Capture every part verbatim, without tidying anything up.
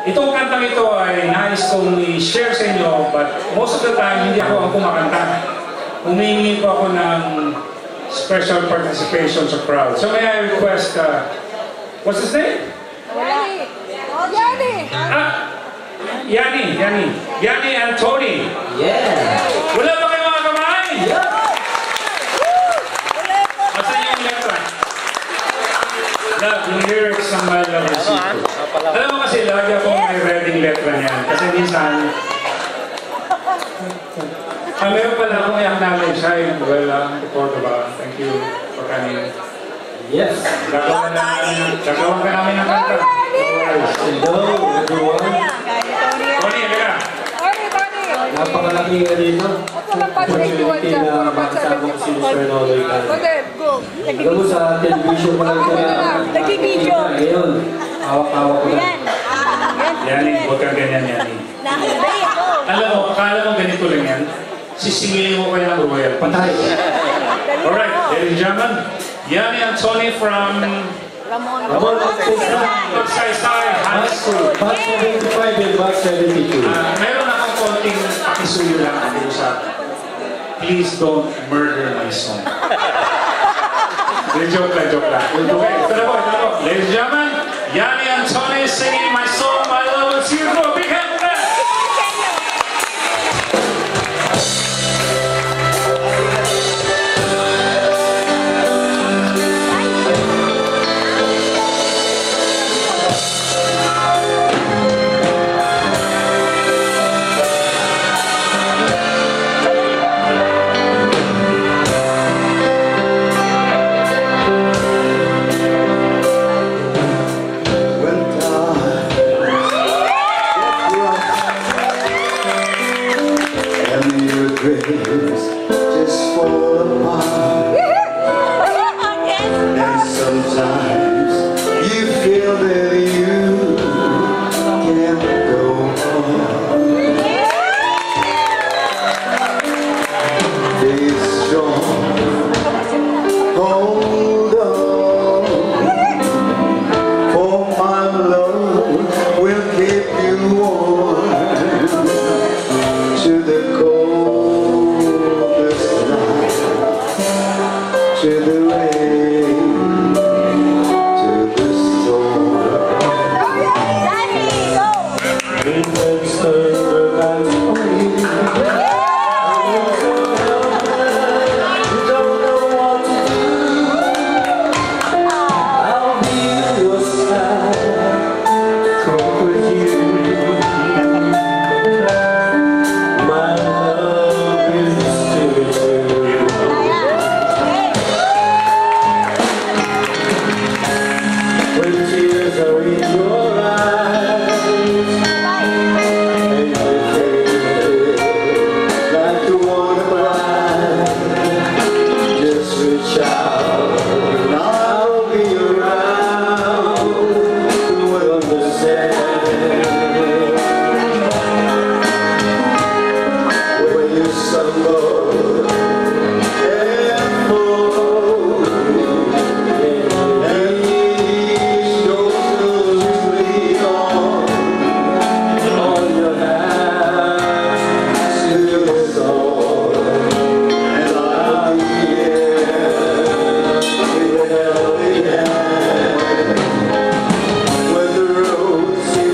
Itong kantang ito ay nais kong i-share sa inyo, but most of the time, hindi ako ang kumakanta. Humingi po ako ng special participation sa crowd. So may I request, uh, what's his name? Yani! Yani! Ah! Yani! Yani! Yani Antony! Yeah! Wala ba kayo mga kamay? Yeah! Asan yung letra? Love, yung lyrics ng My Love Is Secret. Alam mo kasi, lagi ako may reading letra niyan. Kasi minsan, ah, meron pala akong i-acknowledge. Hi, well, um, report about. Thank you for coming. Yes! Gagawa na namin, gagawa ka namin ng kanta. Hello, everyone! Tony, halika. Tony, Tony! Napakalaki nga rito. Opportunity na makasama ko si Mister Noloy Can. Go! Alam mo sa television ko lang kaya Nag-video! ngayon, hawak-hawak ko na. Yani, huwag kang ganyan, Yani. Alam mo, akala mo ganito lang yan. Sisingilin mo kaya ng royal. Patay. Alright, ladies and gentlemen. Yani Antony from Ramon. Ramon Magsaysay High School. Batch seventy-five and Batch seventy-two. Uh, meron akong konting pakisuyo lang dito sa Please Don't Murder My Song. Joke lang, joke lang. Okay, ito na po, ito na po. Ladies and gentlemen, Yani Antony singing my song, My Love Is Secret. Big hand for that! Just fall apart. And sometimes you feel that you can't go on. Be strong, hold on, for my love will keep you warm to the cold, to the rain, to the storm. Winds turn the lights on you. You don't know what to do. I'll be at your side, comfort you. My love is still you. When tears are in your eyes and you feel like you wanna cry, just reach out and I'll be around to understand. When you stumble and fall and ease your slowly on, on your hands to your soul, and I'll be here with a helping hand. When the road seems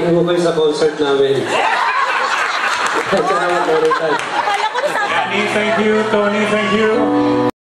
Samahan ko kayo sa concert namin. Salamat, Lord. Akala ko na sa Tony, thank you. Tony, thank you.